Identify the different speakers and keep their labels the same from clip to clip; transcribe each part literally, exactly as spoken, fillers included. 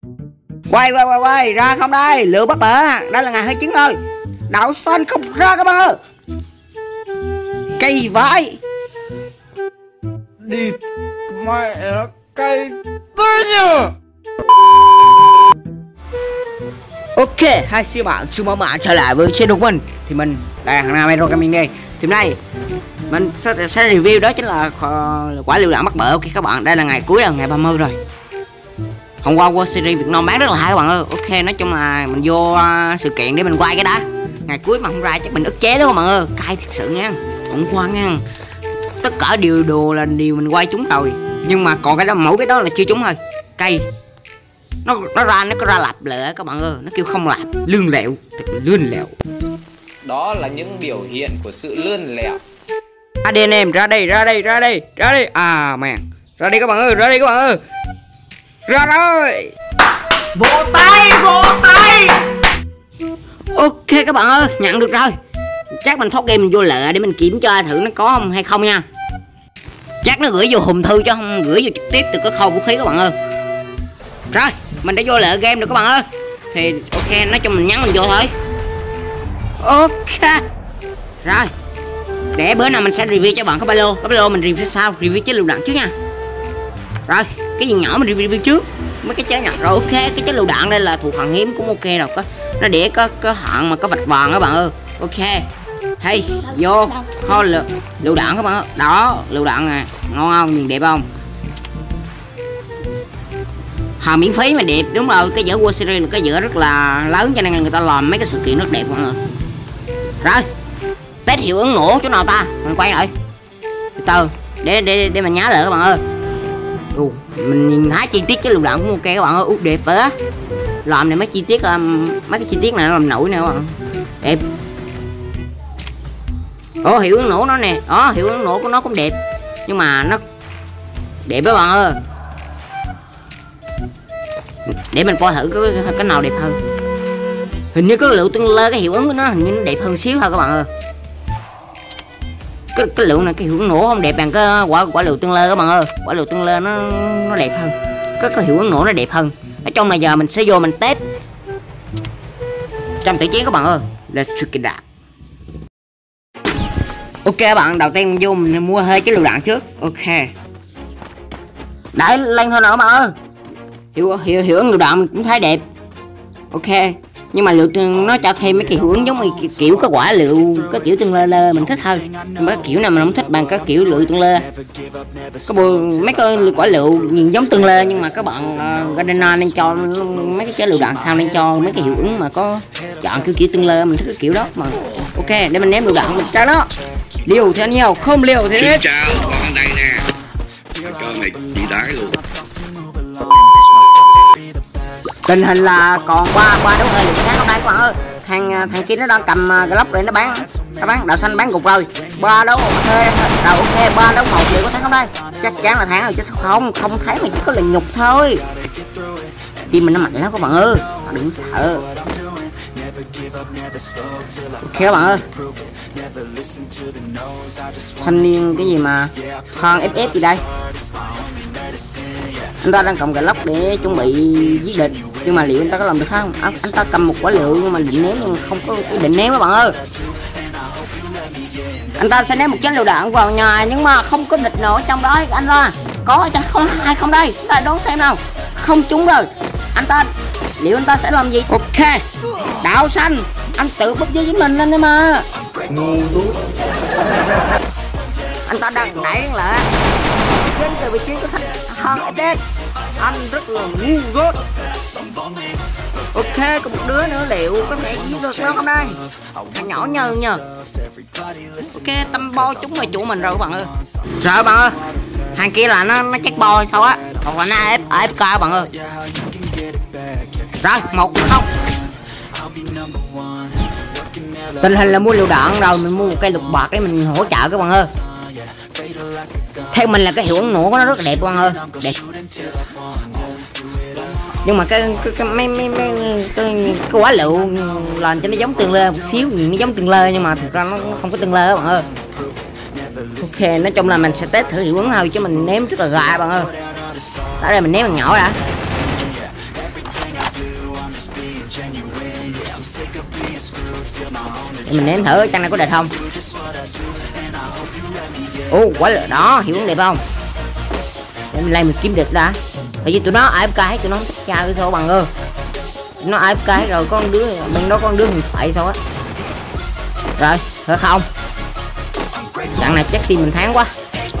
Speaker 1: Quay quay quay quay ra không đây, lựu bắt bẻ, đây là ngày hai chín rồi. Đậu xanh không ra các bạn ơi. Cây vãi.
Speaker 2: Đi mẹ nó cây tới nhờ.
Speaker 1: Ok, hai siêu bạn, siêu mẫu bạn trở lại với channel của mình. Thì mình đây thằng Nam Hero Gaming đây. Thì hôm nay mình sẽ, sẽ review đó chính là quả lựu đạn bắt bẻ. Ok các bạn, đây là ngày cuối, là ngày ba mươi rồi. Hôm qua World Series Việt Nam bán rất là hay các bạn ơi. Ok, nói chung là mình vô uh, sự kiện để mình quay cái đó. Ngày cuối mà không ra chắc mình ức chế đó các bạn ơi. Cay thật sự nha. Hôm qua nha, tất cả điều đồ là điều mình quay trúng rồi. Nhưng mà còn cái đó, mỗi cái đó là chưa trúng thôi. Cay. Nó nó ra nó có ra lặp lại các bạn ơi. Nó kêu không lặp, lươn lẹo, thật là lươn lẹo.
Speaker 3: Đó là những biểu hiện của sự lươn lẹo.
Speaker 1: Ra đi anh em, ra đây, ra đây, ra đây, ra đây. À mẹ, ra đây các bạn ơi, ra đây các bạn ơi. Ra rồi. Vỗ tay, vỗ tay. Ok các bạn ơi, nhận được rồi. Chắc mình thoát game mình vô lệ để mình kiểm tra thử nó có không hay không nha. Chắc nó gửi vô hùm thư chứ không gửi vô trực tiếp từ cái kho vũ khí các bạn ơi. Rồi, mình đã vô lệ game rồi các bạn ơi. Thì ok, nói chung mình nhắn mình vô thôi. Ok. Rồi, để bữa nào mình sẽ review cho bạn cái ba lô. Cái ba lô mình review sau, review chế lựu đạn trước nha. Rồi, cái gì nhỏ mình review trước. Mấy cái chế nhỏ. Rồi ok, cái chế lựu đạn đây là thuộc hàng hiếm cũng ok rồi. Có nó để có có hạn mà có vạch vàng các bạn ơi. Ok. Hey, vô kho lựu lựu đạn các bạn ơi. Đó, lựu đạn nè, ngon không? Nhìn đẹp không? Hàng miễn phí mà đẹp, đúng rồi. Cái dở World Series là cái dở rất là lớn cho nên là người ta làm mấy cái sự kiện rất đẹp các bạn ơi. Rồi, test hiệu ứng nổ chỗ nào ta? Mình quay lại. Từ từ, để để để mình nhớ lại các bạn ơi. Ồ, mình nhìn thấy chi tiết cái lựu đạn cũng ok các bạn ơi. Út đẹp vậy á. Làm này mấy chi tiết um, mấy cái chi tiết này nó làm nổi nè các bạn. Đẹp. Ồ, hiệu ứng nổ nó nè. Đó, hiệu ứng nổ của nó cũng đẹp. Nhưng mà nó đẹp các bạn ơi. Để mình coi thử cái, cái nào đẹp hơn. Hình như cái lựu tương lơ, cái hiệu ứng của nó hình như nó đẹp hơn xíu thôi các bạn ơi. Cái, cái lựu này cái hiệu ứng nổ không đẹp bằng cái quả quả lựu tương lơ các bạn ơi. Quả lựu tương lơ nó nó đẹp hơn. Cái, cái hiệu ứng nổ nó đẹp hơn. Ở trong này giờ mình sẽ vô mình test trong tử chiến các bạn ơi. Let's check it out. Ok các bạn, đầu tiên vô mình mua hơi cái lựu đạn trước. Ok. Đẩy lên thôi nào các bạn ơi. Hiệu hiệu hiệu ứng lựu đạn mình cũng thấy đẹp. Ok. Nhưng mà lựu nó cho thêm mấy cái hiệu ứng giống như kiểu cái quả lựu cái kiểu tương lơ lơ mình thích hơn. Nhưng mà cái kiểu nào mình không thích bằng cái kiểu lựu tương lơ. Có bộ, mấy cái quả lựu nhìn giống tương lơ nhưng mà các bạn uh, Gardena nên cho mấy cái chế lựu đạn sao nên cho mấy cái hiệu ứng mà có chọn kiểu kiểu tương lơ, mình thích cái kiểu đó mà. Ok, để mình ném lựu đạn mình cho đó. Liều thì nhiều, không liều thì hết.
Speaker 4: Chào, con đây nè. Cho mày đi đái luôn.
Speaker 1: Tình hình là còn qua qua đấu hơi sáng hôm nay các bạn ơi. Thằng thằng kia nó đang cầm cái lốc để nó bán, nó bán đậu xanh bán gục rồi. Ba đấu ok, đầu ok, ba đấu một liệu có thắng không đây? Chắc chắn là thắng rồi chứ không, không thấy mà chỉ có là nhục thôi. Team mình nó mạnh lắm các bạn ơi, đừng sợ. Ok các bạn ơi. Thanh niên cái gì mà khoan ép ép gì đây? Anh ta đang cầm cái lốc để chuẩn bị giết địch, nhưng mà liệu anh ta có làm được không? À, anh ta cầm một quả lựu nhưng mà định ném nhưng không có ý định ném các bạn ơi. Anh ta sẽ ném một chén lựu đạn vào nhà nhưng mà không có địch nào ở trong đó anh ta. Có ở trong không hay không đây? Chúng ta đón xem nào. Không trúng rồi. Anh ta liệu anh ta sẽ làm gì? Ok. Đạo xanh, anh tự bút với mình lên đây mà. Anh ta đang đẩy lại đến từ vị trí của thằng hơn đen. Anh rất là ngu dốt. Ok, có một đứa nữa liệu có thể giết được nó không đây? Thằng nhỏ nhờ nhờ. Ok, tâm bo chúng mà chủ mình rồi các bạn ơi. Rồi các bạn ơi, thằng kia là nó nó chắc bo sao á, hoặc là nó ép ở ép ca các bạn ơi. Rồi một không. Tình hình là mua lựu đạn rồi mình mua một cây lục bạc để mình hỗ trợ các bạn ơi. Theo mình là cái hiệu ứng nổ của nó rất là đẹp các bạn ơi, đẹp. Nhưng mà cái cái, cái mấy mấy mấy cái, cái quả lựu làm cho nó giống tương lơ một xíu, nhìn nó giống tương lơ nhưng mà thực ra nó không có tương lơ các bạn ơi. Ok, nói chung là mình sẽ test thử hiệu ứng thôi chứ mình ném rất là gà các bạn ơi. Ở đây mình ném bằng nhỏ đã. Để mình ném thử chăng này có địch không. Ô quá lửa đó, hiểu vấn đề không. Để mình lấy mình kiếm địch đã. Bởi vì tụi nó a ép ca hết, tụi nó không thích cha cái số bằng ơ. Tụi nó a ép ca hết rồi, có con đứa bên đó con đứa mình phải sao á. Rồi, thôi không. Trận này chắc team mình thắng quá.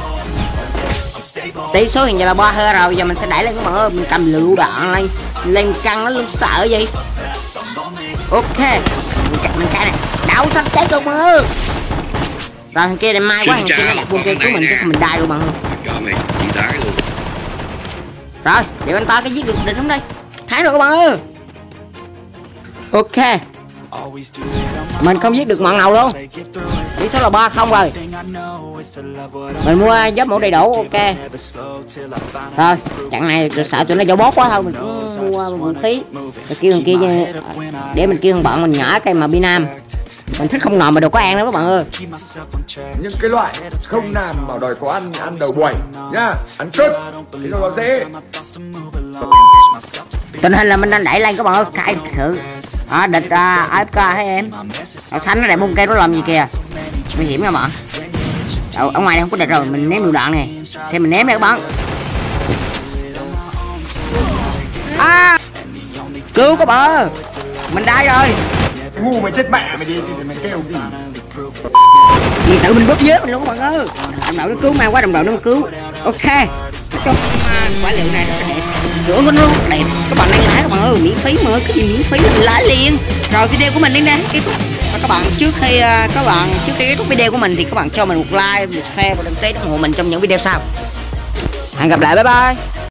Speaker 1: Tỷ số hiện giờ là ba hơi rồi, giờ mình sẽ đẩy lên các bạn ơi, mình cầm lựu đạn lên, lên căng nó luôn sợ gì. Ok, mình, mình cái này, đảo sắp chết luôn bạn ơi. Rồi thằng kia này may quá, thằng kia nó đặt quân kia cứu mình chứ mình đai luôn bạn ơi.
Speaker 4: Cho mày đi đá luôn.
Speaker 1: Rồi, để anh ta cái giết được địch không đây. Thắng rồi các bạn ơi. Ok. Mình không giết được mọn nào luôn. Tỷ số là ba không rồi. Mình mua giáp mẫu đầy đủ, ok. Rồi, trận này tôi sợ tụi nó dỗ bốt quá thôi, mình cũng mua vũ khí. Để kêu thằng kia để mình kêu thằng bọn mình nhỏ cây mà bi nam. Mình thích không ngờ mà đồ có ăn lắm các bạn ơi.
Speaker 2: Những cái loại không làm bảo đòi có ăn, ăn đầu buổi nhá, ăn cướp thì nó dễ.
Speaker 1: Tình hình là mình đang đẩy lên các bạn ơi, cay sự. À, địch uh, a ép ca hay em. Đậu xanh nó đẹp bông cây nó làm gì kìa. Nguy hiểm các bạn. Đâu, ở ngoài đây không có địch rồi, mình ném lựu đạn này. Xem mình ném đây các bạn. À, cứu các bạn ơi. Mình đai rồi.
Speaker 2: Ngu mày chết mẹ mày đi thì mày kêu gì.
Speaker 1: Mình tự mình bóp vớt mình luôn các bạn ơi. Đồng đội nó cứu mang quá, đồng đội nó cứu. Ok. Trong uh, quả liệu này nó đẹp. Rửa của nó đẹp. Các bạn đang lái các bạn ơi, miễn phí mà cái gì miễn phí mình lái liền. Rồi video của mình đến đây kết thúc. Và các bạn trước khi uh, các bạn trước khi kết thúc video của mình thì các bạn cho mình một like, một share và đăng ký ủng hộ mình trong những video sau. Hẹn gặp lại, bye bye.